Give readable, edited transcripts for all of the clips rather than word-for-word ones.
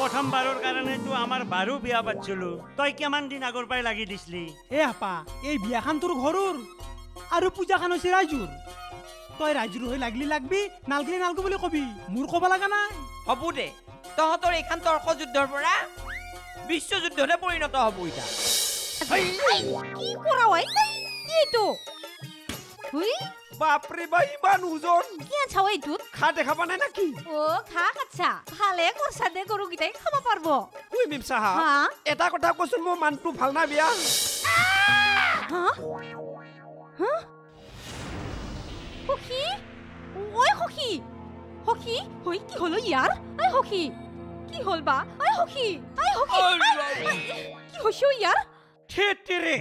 প্ৰথমবাৰৰ কাৰণেতো আমাৰ বাৰো বিয়া পাতিছিলো তই কিমান দিন আগৰ পৰাই লাগি দিছলি এ আপা এই বিয়াখান তোৰ ঘৰৰ আৰু পূজাখান হৈছে ৰাইজুৰ তই ৰাইজুৰ হৈ লাগলি লাগবি নালগলি নালগো বুলি কবি মোৰ ক'ব লগা নাই হ'ব দে তহঁতৰ এইখান তৰ্ক যুদ্ধৰ পৰা বিশ্বযুদ্ধতে পৰিণত হ'ব ইটা কি কৰা হয় কিটো হুই বাপৰে বা ইমান ওজন কি আছা এইটোত খা দেখা পা নাই নাকি ও খা আচ্ছা ভালে কৰছা দে গৰুকেইটাই খাব পারব হুই মিম সাহা হা এটা কথা কৈছোন মোৰ মানটো ভাল না বিয়া হা হা সখী ওই সখী সখী হই কি হলো ইয়ার আই সখী কি হল বা আই সখী কি হইছে ইয়ার থেতেৰে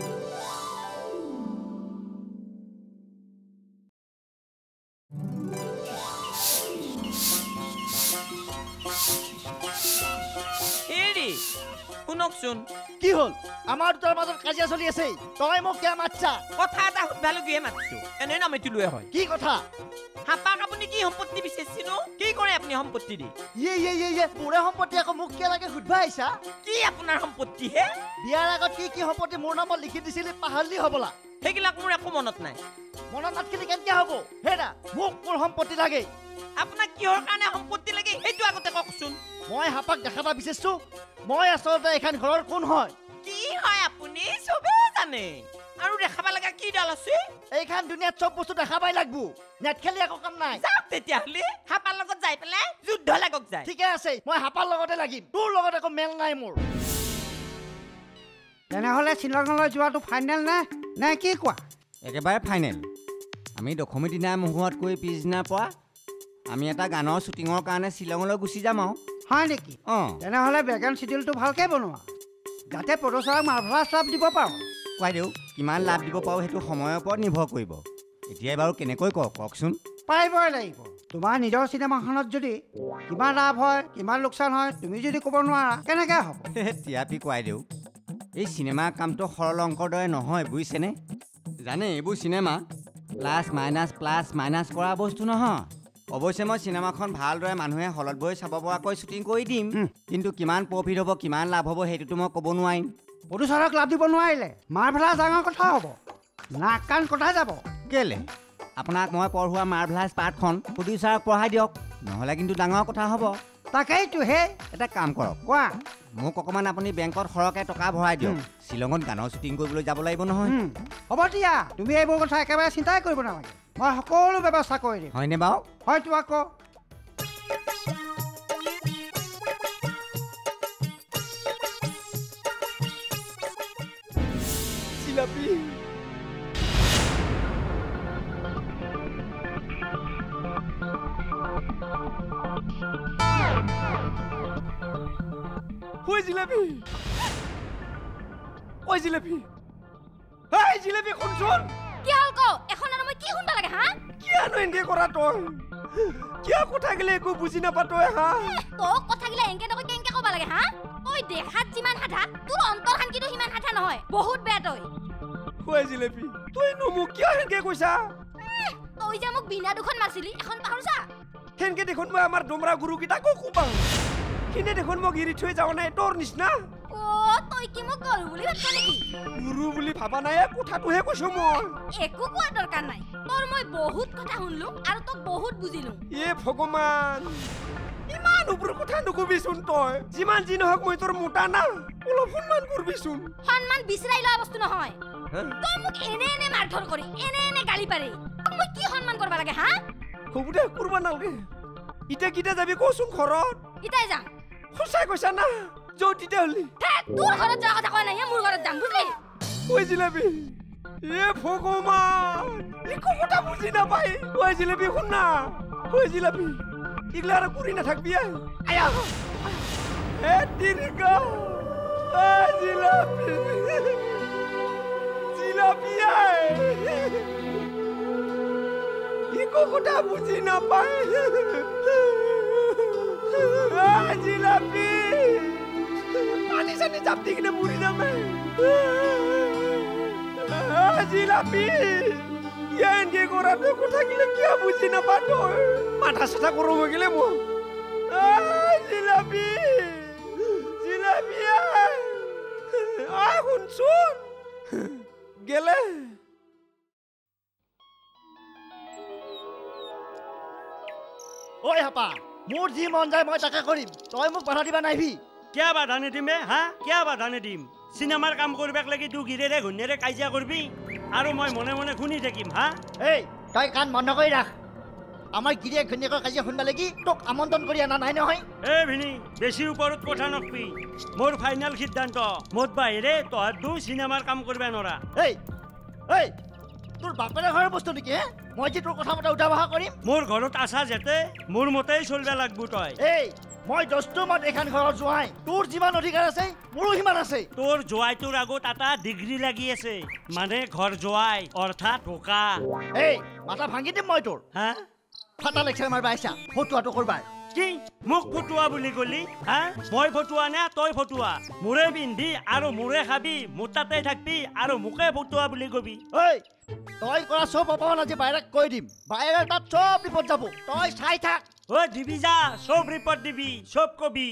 এৰি শুনকচোন কি হল আমাৰ দুটাৰ মাজত কাজিয়া চলি আছে তই মোক কিয় মাতছা কথা এটা সুধবালগীয়ে মাতিছো এনে নামাতিলোৱে হয় কি কথা হাপাক আপুনি কি সম্পত্তি বিচাৰিছিনো কি কৰে আপুনি সম্পত্তি দি ইয়ে মোৰে সম্পত্তি আকৌ মোক কিয় লাগে সুধবা আহিছা কি আপোনাৰ সম্পত্তি হে বিয়াৰ আগত কি সম্পত্তি মোৰ নামত লিখি দিছিলি পাহৰিলি হ'বলা সেইবিলাক মোৰ একো মনত নাই মনত নাথাকিলে কেনেকৈ হ'ব হেৰা মোক মোৰ সম্পত্তি লাগে আপোনাক কিহৰ কাৰণে সম্পত্তি লাগে সেইটো আগতে কওকচোন মই হাপাক দেখাবা বিচাৰিছো মই আচলতে এখন ঘৰৰ কোন হয় কি হয় আপুনি চবে জানে আৰু দেখাবা লগা কি ডাল আছে এইখন দুনিয়াত চব বস্তু দেখাবাই লাগব নেট খেলি একো কাম নাই যাওক তেতিয়াহ'লে হাপাৰ লগত যাই পেলাই যুদ্ধ লাগক যায় ঠিকে আছে মই হাপাৰ লগতে লাগিম তোৰ লগত একো মেল নাই মোৰ তেনেহ'লে শ্বিলঙলৈ যোৱাটো ফাইনেল নে কি কোৱা একেবাৰে ফাইনেল আমি দশমী দিনা মুহূৰ্তকৈ পিছদিনা পোৱা আমি এটা গানৰ শ্বুটিঙৰ কাৰণে শ্বিলঙলৈ গুচি যাম আৰু হয় নেকি অঁ তেনেহ'লে বেকগ্ৰাউণ্ড চিডিউলটো ভালকৈ বনোৱা যাতে প্ৰডিউচাৰক মাৰ্ভেলাছ লাভ দিব পাৰোঁ বাইদেউ কিমান লাভ দিব পাৰোঁ সেইটো সময়ৰ ওপৰত নিৰ্ভৰ কৰিব এতিয়াই বাৰু কেনেকৈ কওকচোন পাৰিবই লাগিব তোমাৰ নিজৰ চিনেমাখনত যদি কিমান লাভ হয় কিমান লোকচান হয় তুমি যদি ক'ব নোৱাৰা কেনেকৈ হ'ব টিআৰপি কোৱাই দিওঁ এই চিনেমা কামটো সৰল অংকৰ দৰে নহয় বুজিছেনে জানে এইবোৰ চিনেমা প্লাছ মাইনাছ কৰা বস্তু নহয় অৱশ্যে মই চিনেমাখন ভালদৰে মানুহে হলত বহি চাব পৰাকৈ শ্বুটিং কৰি দিম কিন্তু কিমান প্ৰফিট হ'ব কিমান লাভ হ'ব সেইটোতো মই ক'ব নোৱাৰিম প্ৰডিউচাৰক লাভ দিব নোৱাৰিলে মাৰ্ভেলাছ ডাঙৰ কথা হ'ব নাক কাণ কটাই যাব কেলে আপোনাক মই পঢ়োৱা মাৰ্ভেলাছ পাৰ্টখন প্ৰডিউচাৰক পঢ়াই দিয়ক নহ'লে কিন্তু ডাঙৰ কথা হ'ব তাকেইতো হে এটা কাম কৰক কোৱা মোক অকণমান আপুনি বেংকত সৰহকৈ টকা ভৰাই দিয়ক শ্বিলঙত গানৰ শ্বুটিং কৰিবলৈ যাব লাগিব নহয় হ'ব দিয়া তুমি এইবোৰ কথা একেবাৰে চিন্তাই কৰিব নালাগে মই সকলো ব্যৱস্থা কৰি দিম হয়নে বাৰু হয়তো আকৌ জিলাপি ওই জিলাপি এই জিলাপি শুনছোন কি হল কো এখন আৰু মই কি শুনবা লাগে হা কিয়নো এনেকে কৰা তই কিয় কথা গিলে একো বুজি নাপা তই হা তো কথা গিলা এংকে নকৈ কেংকে ক'বা লাগে হা ওই দেখাত যিমান হাঠা তোৰ অন্তৰখান কিন্তু সিমান হাঠা নহয় বহুত বেয়া তই ওই জিলাপি তই নো মোক কিয় এনেকে কৈছা তই যে মোক বিনা দুখন মাৰছিলি এখন পাহৰছা সেনকে দেখোন মই আমাৰ ডমৰা গুৰুকেইটাকো কোপাওঁ কিনে দেখোন মোক এৰি থৈ যাওঁ নাই তোৰ নিচিনা ও তই কি মোক গৰু বুলি ভাবছা নেকি গুৰু বুলি ভাবা নাই কথাটোহে কৈছো মই একো কোৱা দৰকাৰ নাই তোৰ মই বহুত কথা শুনলো আৰু তোক বহুত বুজিলো এ ভগৱান ইমান ওপৰ কথা নকবিচোন তই যিমান যি নহওক মই তোৰ মোটা না অলপ সন্মান কৰবিচোন সন্মান বিচৰাই লোৱা বস্তু নহয় তই মোক এনে মাৰধৰ কৰি এনে গালি পাৰি মই কি সন্মান কৰবা লাগে হা হ'ব দে কৰবা নালগে ইটা কিটা যাবি কচোন ঘৰত ইটাই যাম সঁচাই কৈছা না যৌ তেতিয়াহ'লে তোৰ ঘৰত যোৱা কথা কোৱা নাই মোৰ ঘৰত যাম বুজিলি ওই জিলাপি এ ভগৱান একো কথা বুজি নাপাই ওই জিলাপি শুন না ওই জিলাপি ইগলা আৰু কৰি নাথাকবি আয়া এ তিৰকা ওই জিলাপি একো কথা বুজি নাপাই জিলাপি পানী চানি জাপ দি কিনে মৰি যামে জিলাপি এনেকে কৰাটো কথা গিলে কিয় বুজি নাপা তই মাথা চাথা গৰম হৈ গেলে মোৰ জিলাপি শুনচোন গেলে ঐ হাপা মোৰ যি মন যায় মই তাকে কৰিম তই মোক বাধা দিবা নাইবি কিয় বাধা নিদিম হা কিয় বাধা নিদিম চিনেমাৰ কাম কৰিবাক লাগি তোৰ গিৰেৰে ঘূৰ্ণেৰে কাজিয়া কৰবি আৰু মই মনে মনে শুনি থাকিম হা এই তই কাণ বন্ধ কৰি ৰাখ আমাৰ গিৰিয়ে ঘৈণীয়েকৰ কাজিয়া শুনবা লাগি তোক আমন্ত্ৰণ কৰি অনা নাই নহয় এই ভিনি বেছি ওপৰত কথা নকবি মোৰ ফাইনেল সিদ্ধান্ত মোৰ বাহিৰে তহঁতো চিনেমাৰ কাম কৰিব নোৱাৰা এই এই তোৰ বাপেৰে ঘৰৰ বস্তু নেকি হে মই যে তোৰ কথা মতে উঠা বহা কৰিম মোৰ ঘৰত আছা যেতে মোৰ মতেই চলিব লাগব তই এই মই দস্তুৰ মত এইখন ঘৰত যোৱাই তোৰ যিমান অধিকাৰ আছে মোৰো সিমান আছে তোৰ জোৱাইটোৰ আগত এটা ডিগ্ৰী লাগি আছে মানে ঘৰ জোৱাই অৰ্থাৎ ঢোকা এই মাথা ভাঙি দিম মই তোৰ হা ফাটা লেকচাৰ মাৰবা আহিছা ফটোৱাটো কৰবাৰ কি মোক ফটুৱা বুলি কলি হা মই ফটুৱা নে তই ফটুৱা মোৰে পিন্ধি আৰু মোৰে খাবি মোৰ তাতে থাকবি আৰু মোকে ফটুৱা বুলি কবি ঐ তই কৰা চব অপমান আজি বাহিৰক কৈ দিম বাহিৰৰ তাত চব বিপদ যাব তই চাই থাক ঐ দিবি যা চব ৰিপৰ্ট দিবি চব কবি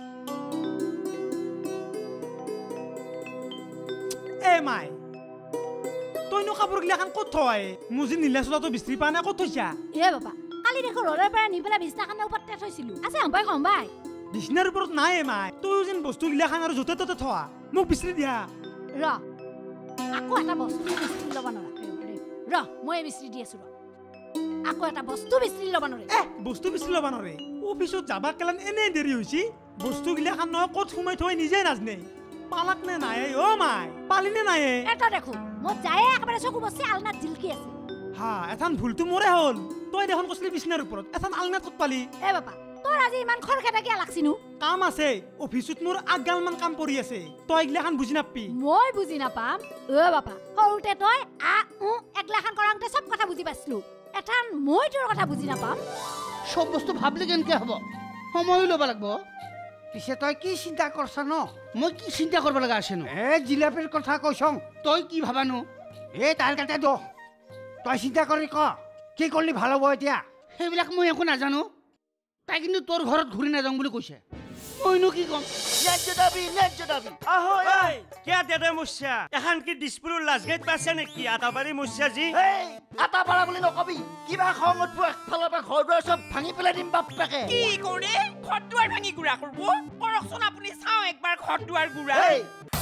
এ মাই তইনো কাপোৰগিলাখান ক'ত থয় মুজি নীলা চোলাটো বিচৰি পা নাই ক'ত থৈছা এ বাবা কালি দেখো ৰ'দৰ পৰা নি পেলাই বিছনাখনৰ ওপৰত থৈছিলো আছে সম্পাই সম্পাই বিচনাৰ ওপৰত নাই মাই তইও যেন বস্তুগিলাখান আৰু য'তে ত'তে থোৱা মোক বিচৰি দিয়া ৰ আকৌ এটা বস্তু বিচৰি ল'ব নোৱাৰা ৰ মই বিচৰি দি আছো ৰ আকৌ এটা বস্তু বিচৰি ল'ব নোৱাৰে বস্তু বিচৰি ল'ব নোৱাৰে অফিচত যাবা কেলান এনেই দেৰি হৈছে বস্তুগিলাখান নহয় ক'ত সোমাই থৈ নিজে নাজনে পালাক নে নাই অ মাই পালি নে নাই এটা দেখো মই যায়ে একেবাৰে চকু বসে আলনাত জিলকি আছে হা এথান ভুলটো মোৰে হ'ল তই দেখোন কৈছিলি বিচনাৰ ওপৰত এথান আলনাত ক'ত পালি এ বাবা তোৰ আজি ইমান খৰখেদা কিয় লাগছিনো কাম আছে অফিচত মোৰ আগগালমান কাম পৰি আছে তই এইগিলাখান বুজি নাপবি মই বুজি নাপাম অ বাবা সৰুতে তই একলাখান কৰাংতে সব কথা বুজি পাইছিলো এথান মই তোৰ কথা বুজি নাপাম সব বস্তু ভাবলে কেনেকে হ'ব সময়ো ল'ব লাগিব পিছে তই কি চিন্তা কৰছ ন মই কি চিন্তা কৰিব লগা আছে নো জিলাপিৰ কথা কৈছং তই কি ভাবানো তাৰ কাটে দ তই চিন্তা কৰি ক কি কৰিলে ভাল হ'ব এতিয়া সেইবিলাক মই একো নাজানো তাই কিন্তু তোৰ ঘৰত ঘূৰি নাযাওঁ বুলি কৈছে মইনো কি ক'ম ন্যায্য দাবী আহৈ ঐ কিয়া দেদে মুছা এখন কি দিছপুৰৰ লাজগেট পাইছে নেকি আটাবাৰী মুছা জি এই আটা পাৰা বুলি নকবি কিবা খং উঠব একফালৰ পৰা ঘৰ দুৱাৰ চব ভাঙি পেলাই দিম বাপেকে কি কৰে ঘৰ দুৱাৰ ভাঙি গুড়া কৰিব কৰকচোন আপুনি চাওঁ একবাৰ ঘৰ দুৱাৰ গুড়া এই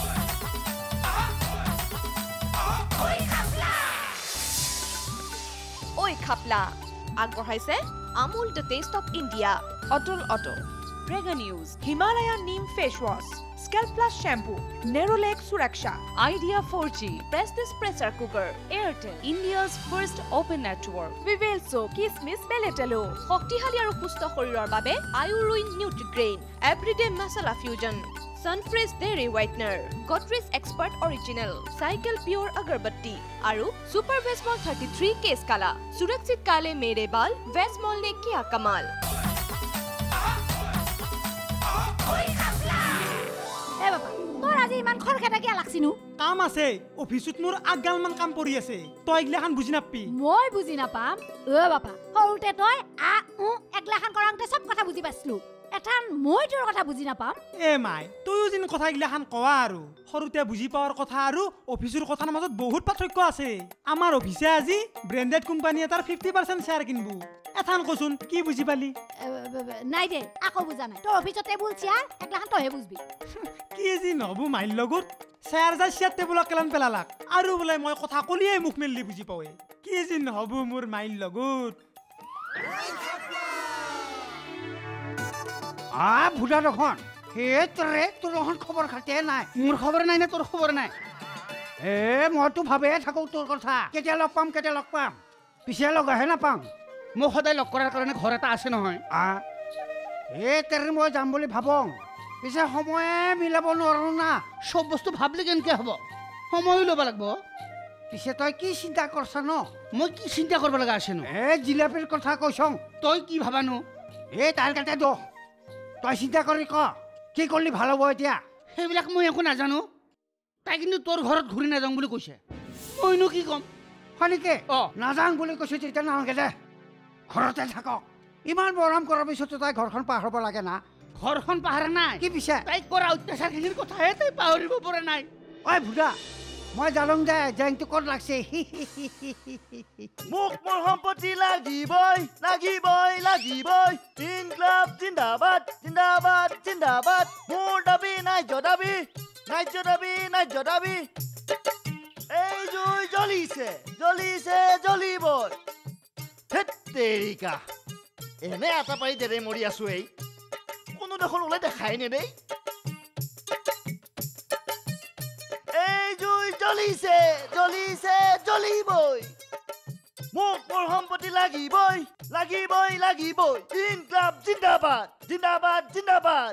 ঐ খাপলা আগবঢ়াইছে Amul the taste of India Atal auto Prega News, Himalaya Neem Face Wash, Scalp Plus Shampoo, Nerolac Suraksha, Idea 4G, Prestige Pressure Cooker, Airtel, India's first open network, Vivelso, Kismis Beletalo, শক্তিশালী আৰু সুস্থ শৰীৰৰ বাবে আয়ুৰুইন Nutrigrain, everyday masala fusion, Sunfresh Dairy Whitener, Godrej Expert Original, Cycle Pure Agarbatti, আৰু Super Vesmol 33 Case Kala, सुरक्षित काले मेरे बाल, Vesmol ने किया कमाल। এ বাবা তোৰ আজি ইমান খৰখেদা কিয় লাগছিনো কাম আছে অফিচত মোৰ আগগালমান কাম পৰি আছে তই এইগিলাখান বুজি নাপবি মই বুজি নাপাম অ বাবা সৰুতে তই একলাখান কৰাংতে সব কথা বুজি পাইছিলো এথান মই তোৰ কথা বুজি নাপাম এ মাই তইও যেন কথাগিলাখান কোৱা আৰু সৰুতে বুজি পাৱাৰ কথা আৰু অফিচৰ কথাৰ মাজত বহুত পাৰ্থক্য আছে আমাৰ অফিচে আজি ব্ৰেণ্ডেড কোম্পানী এটাৰ 50% শ্বেয়াৰ কিনবো এথান কচোন কি বুজি পালি নাই দে আকৌ বুজা নাই তোৰ অফিচত টেবুল চেয়াৰ একলাখান তইহে বুজবি কি যি নহবো মাইল লগত শ্বেয়াৰ যা চেয়াৰ টেবুলক কেলান পেলালাক আৰু বোলে মই কথা কলিয়ে মুখ মেলি বুজি পাৱে কি যি নহবো মোৰ মাইল লগত ভুটা দেখোন তোৰ এখন খবৰ খাতিয়ে নাই মোৰ খবৰ নাই নে তোৰ খবৰ নাই মইতো ভাবিয়ে থাকো তোৰ কথা কেতিয়া লগ পাম পিছে লগ আহে নাপাম মোক সদায় লগ কৰাৰ কাৰণে ঘৰ এটা আছে নহয় মই যাম বুলি ভাবং পিছে সময়ে মিলাব নোৱাৰো না চব বস্তু ভাবলে কেনেকে হ'ব সময়ো ল'ব লাগিব পিছে তই কি চিন্তা কৰছ ন মই কি চিন্তা কৰিব লগা আছে নো জিলাপিৰ কথা কৈছং তই কি ভাবানো তাৰ কাটে দ তই চিন্তা কৰি ক কি কৰিলে ভাল হ'ব এতিয়া সেইবিলাক মই একো নাজানো তাই কিন্তু তোৰ ঘৰত ঘূৰি নাযাওঁ বুলি কৈছে মইনো কি ক'ম হয় নেকি নাযাওঁ বুলি কৈছে তেতিয়া নালাগে দে ঘৰতে থাকক ইমান মৰম কৰাৰ পিছতো তাই ঘৰখন পাহৰিব লাগে না ঘৰখন পাহৰা নাই কি পিছে তাইক কৰা অত্যাচাৰখিনিৰ কথাহে তাই পাহৰিব পৰা নাই ঐ ভুদা মই জালং দে জেংটো ক'ত লাগছে মোক মোৰ সম্পত্তি লাগিবই লাগিবই লাগিবই ইনকলাব জিন্দাবাদ জিন্দাবাদ জিন্দাবাদ মোৰ দাবী ন্যায্য দাবী ন্যায্য দাবী ন্যায্য দাবী এই জুই জ্বলিছে জ্বলিছে জ্বলিবই তেৰিকা এনে আটা পাৰি দেৰে মৰি আছো এই কোনো দেখোন ওলাই দেখাই নেদেই এই জুই জ্বলিছে জ্বলিছে জ্বলিবই মোক মোৰ সম্পত্তি লাগিবই লাগিবই লাগিবই ইনকলাব জিন্দাবাদ জিন্দাবাদ জিন্দাবাদ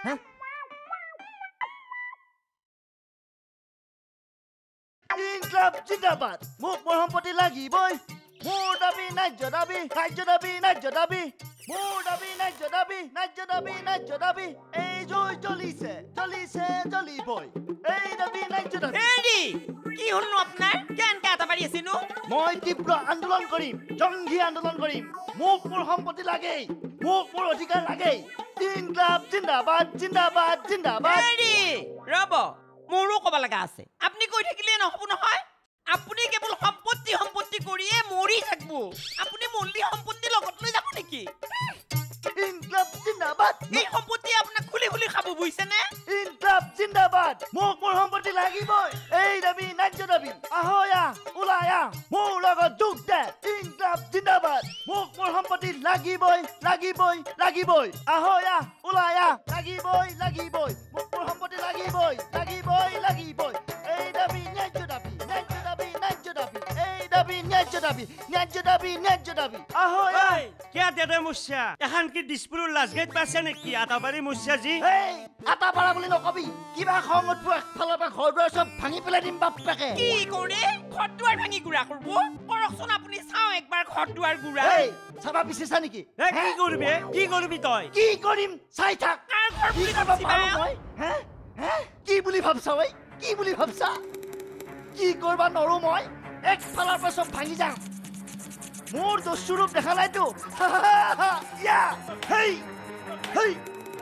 ইনকলাব জিন্দাবাদ মোক মোৰ সম্পত্তি লাগিবই মোৰ দাবী ন্যায্য দাবী ন্যায্য দাবী ন্যায্য দাবী মোৰ দাবী ন্যায্য দাবী ন্যায্য দাবী ন্যায্য দাবী এই জুই জ্বলিছে জ্বলিছে জ্বলিবই এই দাবী ন্যায্য দাবী হেৰি কি হ'লনো আপোনাৰ কেনকে আটা পাৰি আছিনো মই তীব্ৰ আন্দোলন কৰিম জংঘী আন্দোলন কৰিম মোক মোৰ সম্পত্তি লাগেই মোক মোৰ অধিকাৰ লাগেই ইনকলাব জিন্দাবাদ জিন্দাবাদ জিন্দাবাদ হেৰি ৰ'ব মোৰো ক'ব লগা আছে আপুনি কৈ থাকিলে নহ'ব নহয় আপুনি কেৱল সম্পত্তি সম্পত্তি কৰিয়ে মৰি থাকিব আপুনি মল্লি সম্পত্তি লগত লৈ যাব নেকি ইনকলাব জিন্দাবাদ এই সম্পত্তি আপোনাক খুলি খুলি খাব বুজিছেনে ইনকলাব জিন্দাবাদ মোক মোৰ সম্পত্তি লাগিবই এই দাবী ন্যায্য দাবী আহয়া ওলাই আহ মোৰ লগত যোগ দে ইনকলাব জিন্দাবাদ মোক মোৰ সম্পত্তি লাগিবই লাগিবই লাগিবই আহয়া ওলাই আহ লাগিবই লাগিবই মোক মোৰ সম্পত্তি লাগিবই লাগিবই লাগিবই এই দাবী ন্যায্য দাবী ন্যায্য দাবী ন্যায্য দাবী এই দাবী ন্যায্য দাবী ন্যায্য দাবী ন্যায্য দাবী আহয়া কিয়া দেদে মুছিয়া এখন কি দিছপুৰৰ লাজগেট পাইছে নেকি আটাবাৰী মুছিয়া জি এই আটা পাৰা বুলি নকবি কিবা খং উঠব একফালৰ পৰা ঘৰ দুৱাৰ চব ভাঙি পেলাই দিম বাপেকে কি কৰে ঘৰ দুৱাৰ ভাঙি গুড়া কৰিব কৰকচোন আপুনি চাওঁ একবাৰ ঘৰ দুৱাৰ গুড়া এই চাবা বিচাৰিছা নেকি কি কৰিবি তই কি কৰিম চাই থাক কাৰ ঘৰ কি বুলি কৰিব ভাবছিবা? পাৰো মই হে হে কি বুলি ভাবছা ঐ কি বুলি ভাবছা কি কৰবা নৰো মই একফালৰ পৰা চব ভাঙি যাম মোৰ দস্যুৰূপ দেখা নাইতো ইয়া হেই হেই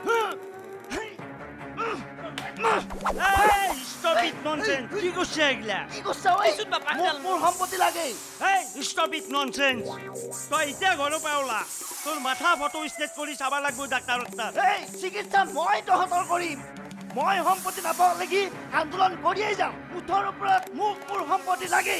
Stop it nonsense! কি কৈছে এগলা? কি কৈছা ঐ মোৰ সম্পত্তি লাগে Stop it nonsense! তই এতিয়া ঘৰৰ পৰা ওলা তোৰ মাথা ফটো ষ্টেট কৰি চাব লাগিব ডাক্তৰৰ তাত এই চিকিৎসা মই তহঁতৰ কৰিম মই সম্পত্তি নাপাওঁ লাগি আন্দোলন কৰিয়েই যাম মুঠৰ ওপৰত মোক মোৰ সম্পত্তি লাগেই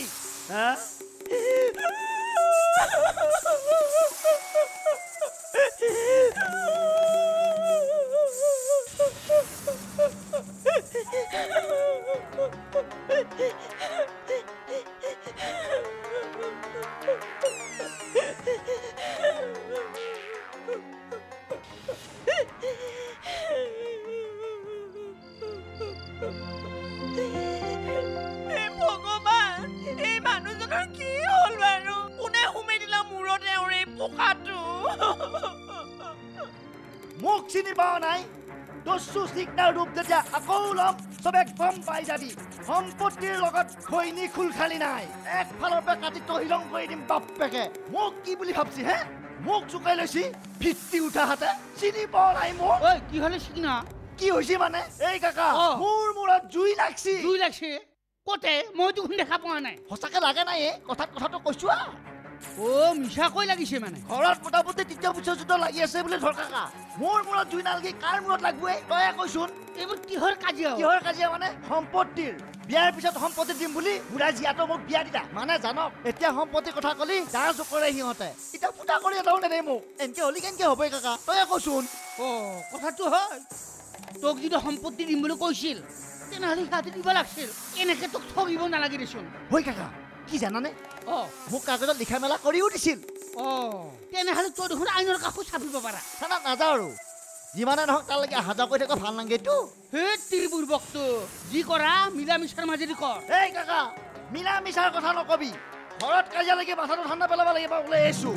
মোক চিনি পোৱা নাই দস্যু চিকনাৰ ৰূপ যেতিয়া আকৌ ল'ম চবে গম পাই যাবি সম্পত্তিৰ লগত খৈনি খোল খালি নাই একফালৰ পৰা কাটি তহিলং কৰি দিম বাপেকে মোক কি বুলি ভাবছি হে মোক চুকাই লৈছি ভিত্তি উঠা হাতে চিনি পোৱা নাই মোক ঐ কি হ'লে চিকনা কি হৈছে মানে এই কাকা মোৰ মূৰত জুই লাগছি কতে মই দেখোন দেখা পোৱা নাই সঁচাকে লাগে নাই কথাটো কৈছো মিছা কৈ লাগিছে মানে ঘৰত মোটামুটি তৃতীয় বিশ্ব যুদ্ধ লাগি আছে বুলি ধৰ কাকা মোৰ মূৰত জুই নালাগি কাৰ মূৰত লাগবই তই কৈছোন এইবোৰ কিহৰ কাজিয়া মানে সম্পত্তিৰ বিয়াৰ পিছত সম্পত্তি দিম বুলি বুঢ়া জীয়াটো মোক বিয়া দিলা মানে জানক এতিয়া সম্পত্তিৰ কথা কলি ডাঙৰ জোকৰে সিহঁতে এতিয়া ফুটা কৰি এটাও নেদেই মোক এনেকে হলি কেনেকে হ'বই কাকা তই কৈছোন কথাটো হয় তোক যদি সম্পত্তি দিম বুলি কৈছিল তেনেহ'লে সিহঁতে দিব লাগিছিল এনেকে তোক ঠগিব নালাগে দেচোন হয় কাকা কি জানানে মোক কাগজত লিখা মেলা কৰিও দিছিল তেনেহ'লে তই দেখোন আইনৰ কাষত চাপিব পাৰা থানাত নাযাওঁ আৰু যিমানে নহওক তালৈকে অহা যোৱা কৰি থাকিব ভাল নালাগেতো হে তিৰিবুৰ বক্তু যি কৰা মিলা মিছাৰ মাজেদি কৰ এই কাকা মিলা মিছাৰ কথা নকবি ঘৰত কাজিয়া লাগি মাথাটো ঠাণ্ডা পেলাব লাগিব ওলাই আহিছো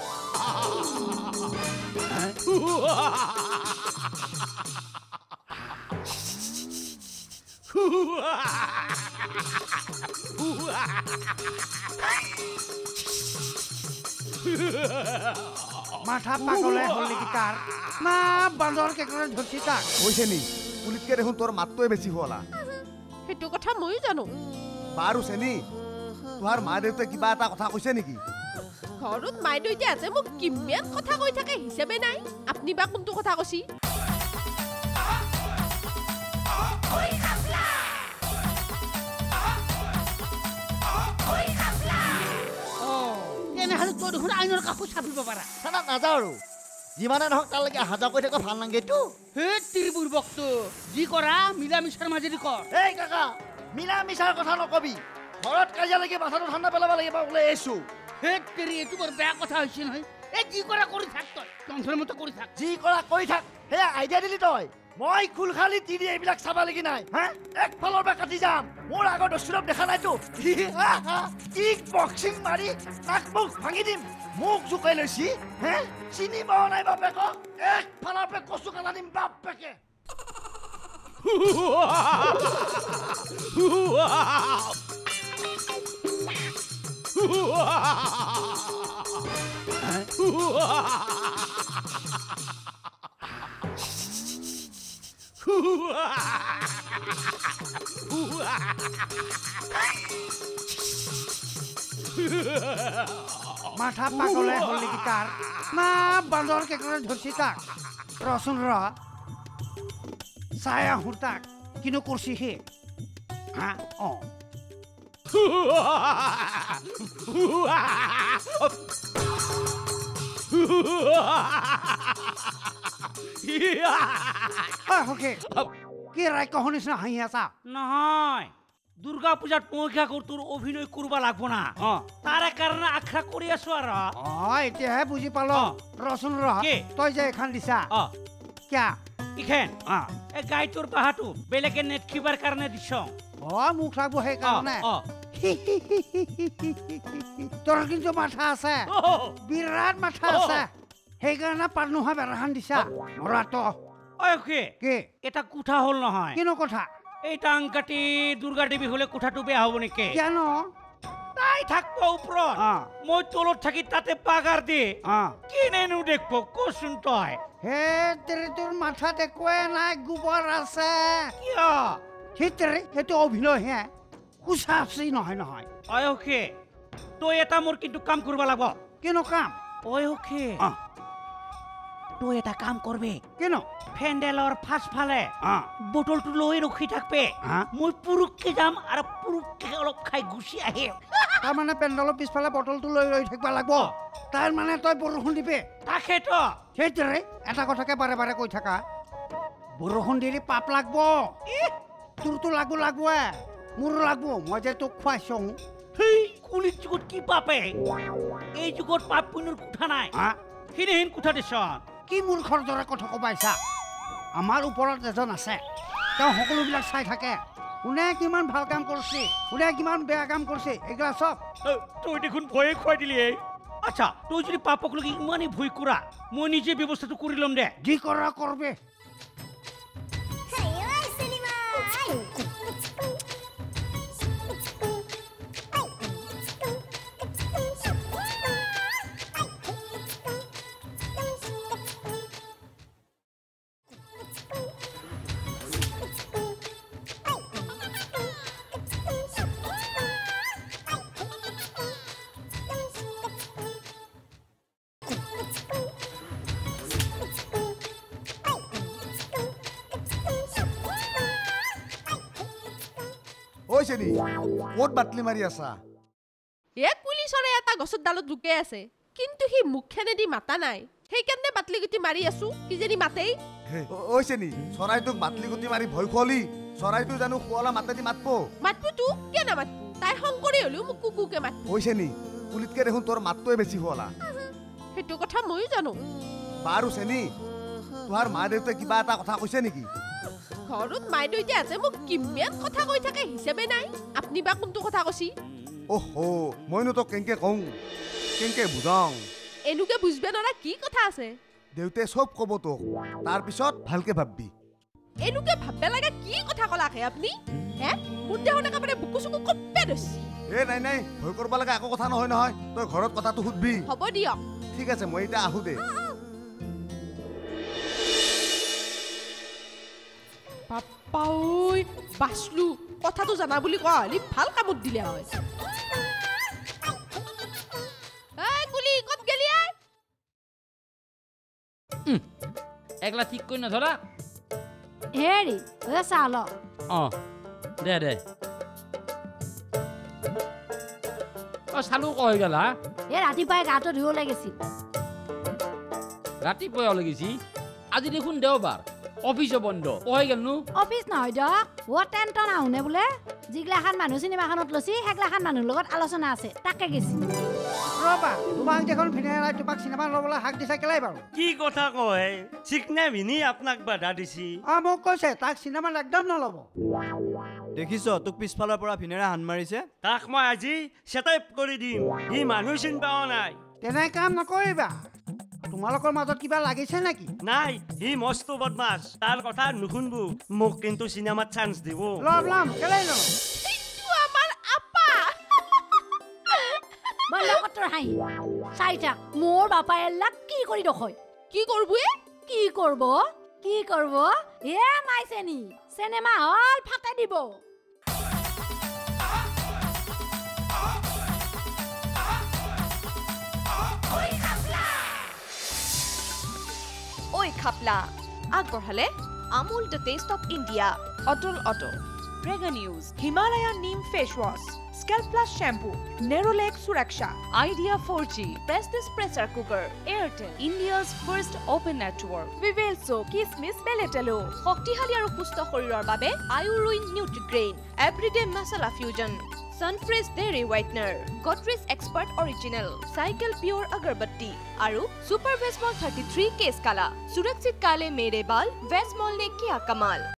মাথা পাগলে হ'ল নেকি তাৰ না বান্দৰ কেকৰে ধৰছি তাক হৈছে নি পুলিতকে দেখোন তোৰ মাতটোৱে বেছি হ'লা সেইটো কথা ময়ো জানো বাৰু চেনি তোমাৰ মা দেউতাই কিবা এটা কথা কৈছে নেকি ঘৰত মাই দেউতাই আছে মোক কিমান কথা কৈ থাকে হিচাপে নাই আপুনি বা কোনটো কথা কৈছি তেনেহ'লে তই দেখোন আইনৰ কাষত চাপিব পাৰা থানাত নাযাওঁ আৰু যিমানে নহওক তালৈকে অহা যোৱা কৰি থাকিব ভাল নালাগেতো হে তিৰিবুৰ বক্তু যি কৰা মিলা মিছাৰ মাজেদি কৰ এই কাকা মিলা মিছাৰ কথা নকবি ঘৰত কাজিয়া লাগি মাথাটো ঠাণ্ডা পেলাব লাগিব বোলে এইছো হে তিৰি এইটো বৰ বেয়া কথা হৈছে নহয় এই যি কৰা কৰি থাক তই কণ্ঠৰ মতে কৰি থাক যি কৰা কৰি থাক সেয়া আইডিয়া দিলি তই মই খুল খালি তিৰি এইবিলাক চাবা লাগি নাই হা একফালৰ পৰা কাটি যাম মোৰ আগৰ দস্তুৰপ দেখা নাইতো কিক বক্সিং মাৰি নাক মুখ ভাঙি দিম মুখ জোকাই লৈছি হে চিনি পাৱ নাই বাপেকক একফালৰ পৰা কচু কাটা দিম বাপেকে মাথা পাগলে হ'ল নেকি তাৰ না বান্দৰ কেকৰে ধৰছি তাক ৰচোন ৰ চাই আহোঁ তাক কিনো কৰছি সি হা অঁ কি ৰাইক শুনিছ হাঁহি আছা নহয় দুর্গা পূজাত মহিষা তোর অভিনয় করবা লাগবো না তার কারণে আখড়া করে আছো আর এতিয়াহে বুঝি পালো রসুন তই যে এখান দিছা কিয়া ইখেন এই গাইটোর বাহাটো বেলেগে নেট খিবার কারণে দিছ মুখ লাগবো সেই কারণে তোর কিন্তু মাথা আছে বিরাট মাথা আছে সেই কারণে পার নোহা বেড়াখান দিছা মরাতো কে এটা কুঠা হল নহয় কিনো কথা এই টাংকাটি দুর্গা দেবী হলে কোঠাটো বেয়া হব নেকি কেন তাই থাকবো উপরত মই তলত থাকি তাতে পাগার দিয়ে কিনেনু দেখবো কচুন তই হে তেরে তোর মাথাত একোৱে নাই গোবৰ আছে কিয় সেইতেৰে সেইটো অভিনয় হে কুচা আছে নহয় নহয় অয়কে তই এটা মোর কিন্তু কাম করবা লাগব কিনো কাম অয়কে তুই এটা কাম করবে কেন ফেন্ডেলর ফাঁস ফালে বোতলটো লৈ রখি থাকবে মই পুরুককে যাম আর পুরুককে অলপ খাই গুছি আহিম তার মানে পেন্ডেলৰ পিছফালে বটলটো লৈ ৰৈ থাকিবা লাগব তার মানে তই বৰষুণ দিবে তাকেতো সেইটোৰে এটা কথাকে বাৰে বাৰে কৈ থাকা বৰষুণ দিলে পাপ লাগব তোৰটো লাগব মোৰ লাগব মই যে তোক খুৱাইছোঁ সেই কুলির যুগত কি পাপে এই যুগত পাপ পুণ্যর কুঠা নাই হিনহীন কুঠা দিছ কি মূৰ্খৰ দৰে কথা কবাইছা আমাৰ ওপৰত এজন আছে তেওঁ সকলোবিলাক চাই থাকে কোনে কিমান ভাল কাম কৰিছে কোনে কিমান বেয়া কাম কৰিছে এইগিলা চব তুই দেখোন ভয়ে খুৱাই দিলি আচ্ছা তুই যদি পাপক লগি ইমানেই ভয় কৰা মই নিজে ব্যৱস্থাটো কৰি ল'ম দে যি কৰা কৰবে ক'ত বাটলি মাৰি আছা এক পুলিচৰে এটা গছত ডালত লুকাই আছে কিন্তু সি মুখখনেদি মাতা নাই সেইকাৰণে বাটলি গুটি মাৰি আছো কিজেনি মাতেই ঐছেনি চৰাইটোক বাটলি গুটি মাৰি ভয় খুৱালি চৰাইটো জানো খুৱালা মাতেদি মাতবো তো কিয় নামাতবো তাই শংকৰী হলেও মোক কুকুকে মাতবো ঐছেনি পুলিতকে দেখোন তোৰ মাতটোৱে বেছি খুৱালা সেইটো কথা ময়ো জানো বাৰু চেনি তোমাৰ মা দেউতাই কিবা এটা কথা কৈছে নেকি ঘৰত মাই দেউতাই আছে মোক কিমান কথা কৈ থাকে হিচাপে নাই আপুনি বা কোনটো কথা কৈছি ওহো মইনো তোক কেনেকে কওঁ কেনেকে বুজাওঁ এনেকে বুজবে নৰা কি কথা আছে দেউতাই চব ক'ব তোক তাৰপিছত ভালকে ভাববি এনেকে ভাববে লাগে কি কথা কলাকে আপুনি হে মোৰ দেহত একেবাৰে বুকু চুকু কপে ধৰছি নাই ভয় কৰিব লগা একো কথা নহয় তই ঘৰত কথাটো সুধবি হ'ব দিয়ক ঠিক আছে মই এতিয়া আহো দে পাপা ঐ বাছলু কথাটো জানা বুলি কোৱা হলি ভাল কামত দিলে হয় এই কুলি কত গেলি আই একলা ঠিক কৰি নধৰা হেৰি এ চাল দে দে চালু কৈ গলা এ ৰাতিপুৱাই গাটো ধুব লাগিছিল ৰাতিপুৱাই লাগিছি আজি দেখোন দেওবাৰ অফিসও বন্ধ কই গেলনো অফিস নহয় দক ও টেনটন আহুনে বোলে জিগলাখান মানুহ চিনেমাখনত লছি হেগলাখান মানুহৰ লগত আলোচনা আছে তাকে গেছি ৰবা তোমাক দেখোন ভিনেৰাই তোমাক চিনেমা ল'বলৈ হাক দিছা কেলাই বাৰু কি কথা কয় চিকনে ভিনি আপোনাক বাধা দিছি মোক কৈছে তাক চিনেমাত একদম নল'ব দেখিছ তোক পিছফালৰ পৰা ভিনেৰে হান মাৰিছে তাক মই আজি সেটাইপ কৰি দিম ই মানুহ চিন পাও নাই তেনে কাম নকৰিবা তোমালোকৰ মাজত কিবা লাগিছে নেকি নাই ই মস্ত বদমাছ তাৰ কথা নুশুনবো মোক কিন্তু চিনেমাত চান্স দিব লম কেলাই ন আমাৰ আপা মই লগতৰ হাই চাইটা মোৰ বাপাই লাক কি কৰি দখয় কি কৰবো কি কৰব এ মাইছেনি চিনেমা হল ফাটাই দিব ঐ খাপলা আগবঢ়ালে Amul the taste of India Atal auto Prega news Himalaya neem face wash scalp plus shampoo Nerolac Suraksha Idea 4G Prestige pressure cooker Airtel India's first open network Vivel soap কিচমিচ বেলেটেলো শক্তিশালী আৰু সুস্থ শৰীৰৰ বাবে আয়ুৰুইন Nutrigrain everyday masala fusion Sunfresh Dairy Whitener, Godrej Expert Original, Cycle Pure Agarbatti, Aru Super Vesmol 33 Case Kala. Surakshit Kale Mere Bal, Vesmol ne kiya kamal.